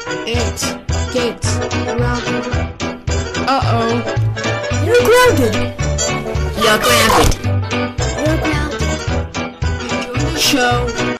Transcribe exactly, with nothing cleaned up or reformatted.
Eight. Gates. Grounded. Uh-oh. You're grounded. You're grounded. You're grounded. Enjoy the show.